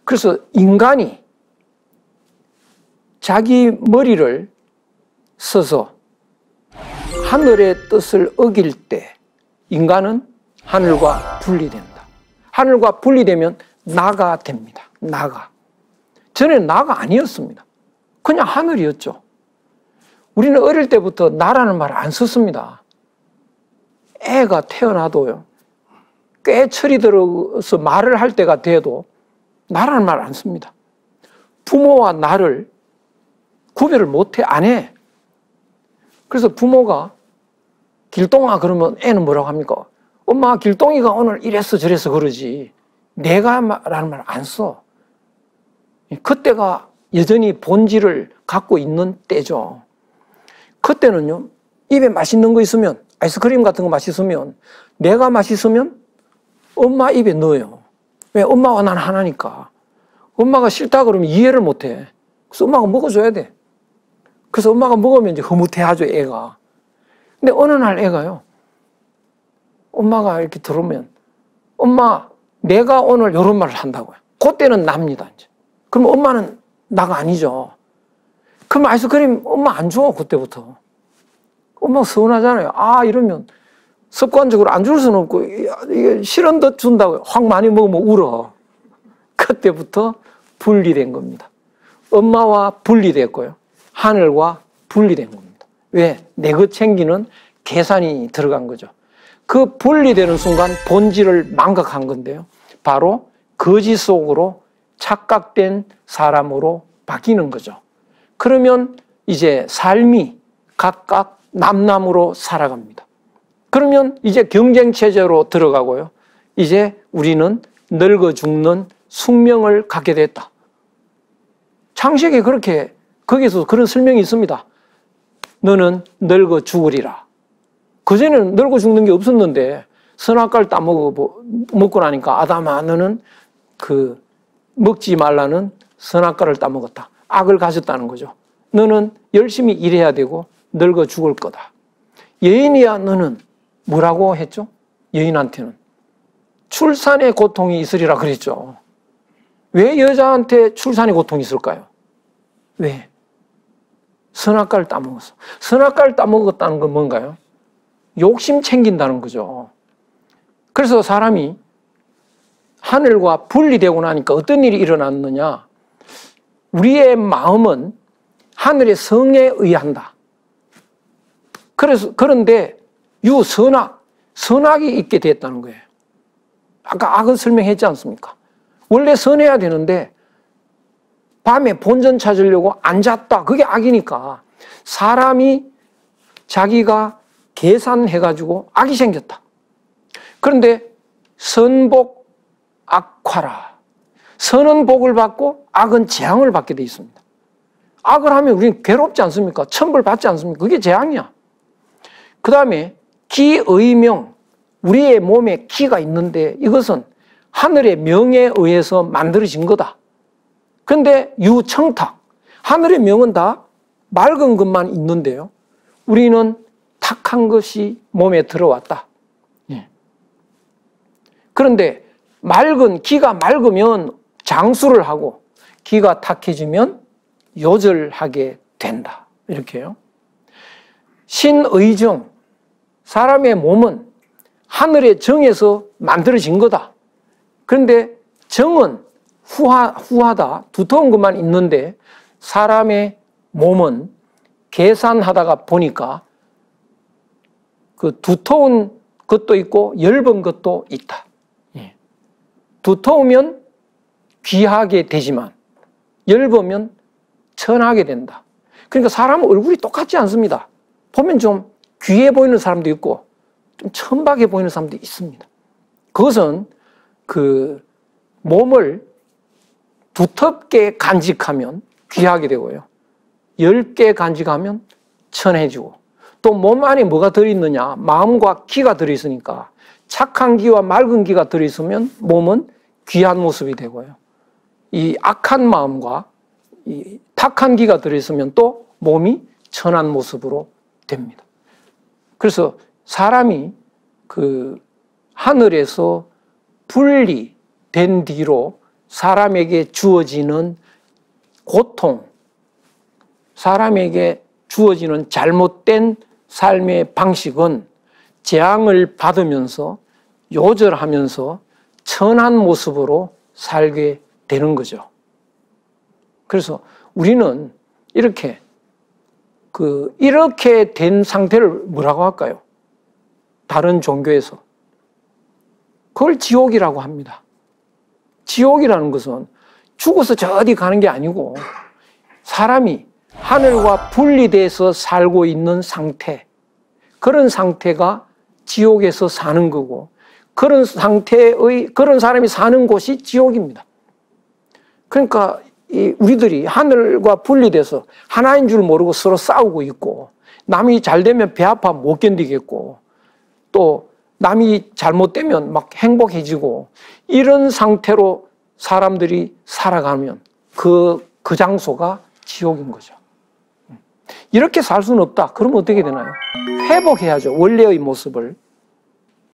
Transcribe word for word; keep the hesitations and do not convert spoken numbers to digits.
그래서 인간이 자기 머리를 써서 하늘의 뜻을 어길 때 인간은 하늘과 분리된다. 하늘과 분리되면 나가 됩니다. 나가. 전에는 나가 아니었습니다. 그냥 하늘이었죠. 우리는 어릴 때부터 나라는 말을 안 썼습니다. 애가 태어나도요. 꽤 철이 들어서 말을 할 때가 돼도 나라는 말을 안 씁니다. 부모와 나를 구별을 못해, 안 해. 그래서 부모가 길동아 그러면 애는 뭐라고 합니까? 엄마 길동이가 오늘 이랬어 저랬어 그러지 내가 라는 말 안 써. 그때가 여전히 본질을 갖고 있는 때죠. 그때는요, 입에 맛있는 거 있으면, 아이스크림 같은 거 맛있으면, 내가 맛있으면 엄마 입에 넣어요. 왜? 엄마와 난 하나니까. 엄마가 싫다 그러면 이해를 못 해. 그래서 엄마가 먹어줘야 돼. 그래서 엄마가 먹으면 이제 흐뭇해하죠, 애가. 근데 어느 날 애가요, 엄마가 이렇게 들어오면, 엄마, 내가 오늘 이런 말을 한다고요. 그때는 납니다, 이제. 그럼 엄마는 나가 아니죠. 그럼 아이스크림 엄마 안 줘, 그때부터. 엄마가 서운하잖아요. 아, 이러면 습관적으로 안 줄 수는 없고, 이게 싫은 듯 준다고요. 확 많이 먹으면 울어. 그때부터 분리된 겁니다. 엄마와 분리됐고요. 하늘과 분리된 겁니다. 왜? 내 것 챙기는 계산이 들어간 거죠. 그 분리되는 순간 본질을 망각한 건데요. 바로 거짓 속으로 착각된 사람으로 바뀌는 거죠. 그러면 이제 삶이 각각 남남으로 살아갑니다. 그러면 이제 경쟁체제로 들어가고요. 이제 우리는 늙어 죽는 숙명을 갖게 됐다. 창세기에 그렇게, 거기서 그런 설명이 있습니다. 너는 늙어 죽으리라. 그전에는 늙어 죽는 게 없었는데 선악과를 따먹어, 먹고 나니까 아담아, 너는 그 먹지 말라는 선악과를 따먹었다. 악을 가졌다는 거죠. 너는 열심히 일해야 되고 늙어 죽을 거다. 여인이야 너는 뭐라고 했죠? 여인한테는 출산의 고통이 있으리라 그랬죠. 왜 여자한테 출산의 고통이 있을까요? 왜? 선악과를 따먹었어. 선악과를 따먹었다는 건 뭔가요? 욕심 챙긴다는 거죠. 그래서 사람이 하늘과 분리되고 나니까 어떤 일이 일어났느냐? 우리의 마음은 하늘의 성에 의한다. 그래서, 그런데 유선악, 선악이 있게 됐다는 거예요. 아까 악은 설명했지 않습니까? 원래 선해야 되는데 밤에 본전 찾으려고 앉았다. 그게 악이니까 사람이 자기가 계산해가지고 악이 생겼다. 그런데 선복 악화라. 선은 복을 받고 악은 재앙을 받게 돼 있습니다. 악을 하면 우리는 괴롭지 않습니까? 천벌 받지 않습니까? 그게 재앙이야. 그 다음에 기의명, 우리의 몸에 기가 있는데 이것은 하늘의 명에 의해서 만들어진 거다. 그런데 유청탁, 하늘의 명은 다 맑은 것만 있는데요. 우리는 탁한 것이 몸에 들어왔다. 예. 그런데 맑은, 기가 맑으면 장수를 하고 기가 탁해지면 요절하게 된다. 이렇게요. 신의정, 사람의 몸은 하늘의 정에서 만들어진 거다. 그런데 정은 후하, 후하다, 두터운 것만 있는데 사람의 몸은 계산하다가 보니까 그 두터운 것도 있고 얇은 것도 있다. 예. 두터우면 귀하게 되지만 얇으면 천하게 된다. 그러니까 사람은 얼굴이 똑같지 않습니다. 보면 좀 귀해 보이는 사람도 있고 좀 천박해 보이는 사람도 있습니다. 그것은 그 몸을 두텁게 간직하면 귀하게 되고요. 얇게 간직하면 천해지고, 또 몸 안에 뭐가 들어있느냐? 마음과 기가 들어있으니까 착한 기와 맑은 기가 들어있으면 몸은 귀한 모습이 되고요. 이 악한 마음과 이 탁한 기가 들어있으면 또 몸이 천한 모습으로 됩니다. 그래서 사람이 그 하늘에서 분리된 뒤로 사람에게 주어지는 고통, 사람에게 주어지는 잘못된 삶의 방식은 재앙을 받으면서 요절하면서 천한 모습으로 살게 되는 거죠. 그래서 우리는 이렇게 그 이렇게 된 상태를 뭐라고 할까요? 다른 종교에서 그걸 지옥이라고 합니다. 지옥이라는 것은 죽어서 저 어디 가는 게 아니고 사람이 하늘과 분리돼서 살고 있는 상태, 그런 상태가 지옥에서 사는 거고, 그런 상태의 그런 사람이 사는 곳이 지옥입니다. 그러니까 이 우리들이 하늘과 분리돼서 하나인 줄 모르고 서로 싸우고 있고, 남이 잘 되면 배 아파 못 견디겠고, 또 남이 잘못되면 막 행복해지고, 이런 상태로 사람들이 살아가면 그, 그 장소가 지옥인 거죠. 이렇게 살 수는 없다. 그러면 어떻게 되나요? 회복해야죠. 원래의 모습을.